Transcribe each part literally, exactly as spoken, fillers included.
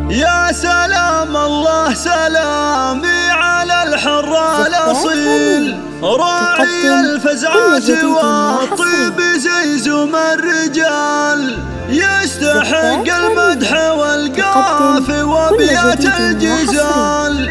يا سلام الله سلامي على الحر الأصيل، راعي الفزعات والطيب زي زم الرجال، يستحق المدح والقافي وابيات الجزال.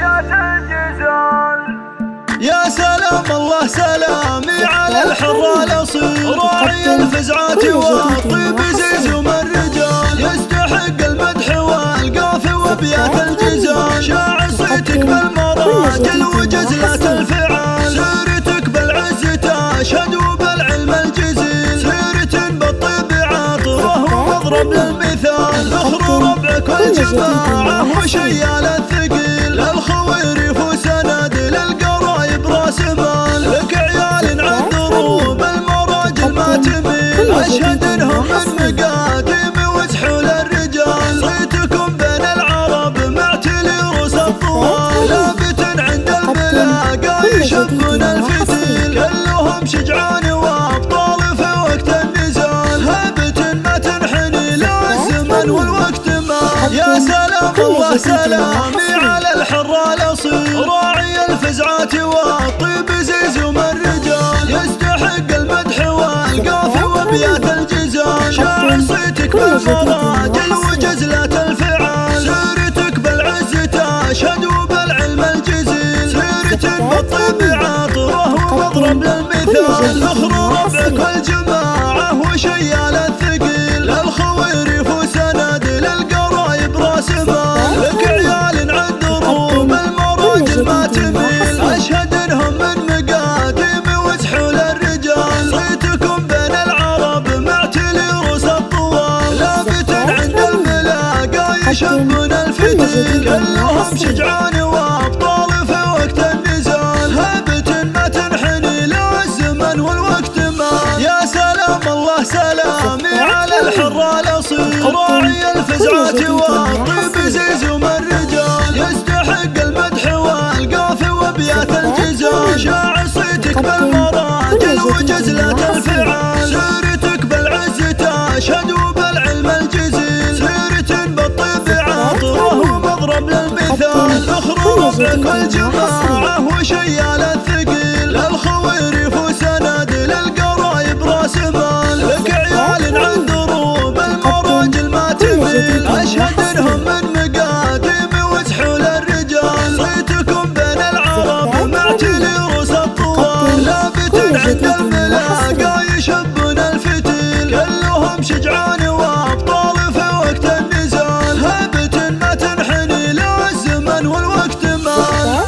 يا سلام الله سلامي على الحر الأصيل، راعي الفزعات والطيب زي زم الرجال، يستحق المدح والقافي وابيات الجزال. شاع صيتك بالمراجل وجزلة الفعال، سيرتك بالعز تشهد وبالعلم الجزيل، سيرة بالطيب عطره ومضرب للمثال. ذخر ربعك والجماعة وشيال الثقيل، للخويرف وسند للقرايب راس مال، لك عيال عن دروب المراجل ما تميل، أشهد انهم من مقاديم وسحول الرجال. صيتكم بين العرب معتلي رؤوس الطوال، لابت عند الملاقى يشبون الفتيل، كلهم شجعان وابطال في وقت النزال، هبة ما تنحني لا الزمن والوقت مال. يا سلام الله سلامي على الحر الأصيل، راعي الفزعات والطيب زي زم الرجال، يستحق المدح والقافي وابيات الجزال. شاع صيتك بالمراجل وجزلة الفعال، سيرتك بالعز تشهد وبالعلم الجزيل، سيرة بالطيب عطره ومضرب للمثال. ذخر ربعك والجماعة وشيال الثقيل، للخويرف وسند للقرايب راس مال، لك عيال عن دروب المراجل ما تميل، أشهد انهم من مقاديم وسحول الرجال. صيتكم بين العرب معتلي رؤوس الطوال، لابت عند الملاقى يشبون الفتيل، كلهم شجعان وابطال في وقت النزال، هبة ما تنحني لا الزمن والوقت مال. يا سلام الله سلامي على الحر الأصيل، راعي الفزعات والطيب زي زم الرجال، يستحق المدح والقافي وابيات الجزال. شاع صيتك بالمراجل وجزلة الفعال، سيرتك بالعز تشهد وبالعلم الجزيل، سيرة بالطيب عطره ومضرب للمثال. ذخر ربعك والجماعة وشيال الثقيل، للخويرف وسند للقرايب راس مال، لك عيال عن دروب المراجل ما تميل، أشهد انهم من مقاديم وسحول الرجال. صيتكم بين العرب معتلي رؤوس الطوال، لابت عند الملاقى يشبون الفتيل، كلهم شجعان وابطال في وقت النزال، هبة ما تنحني لا الزمن والوقت مال.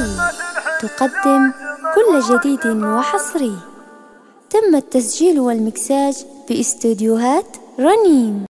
تقدم كل جديد وحصري. تم التسجيل والمكساج باستديوهات رنين.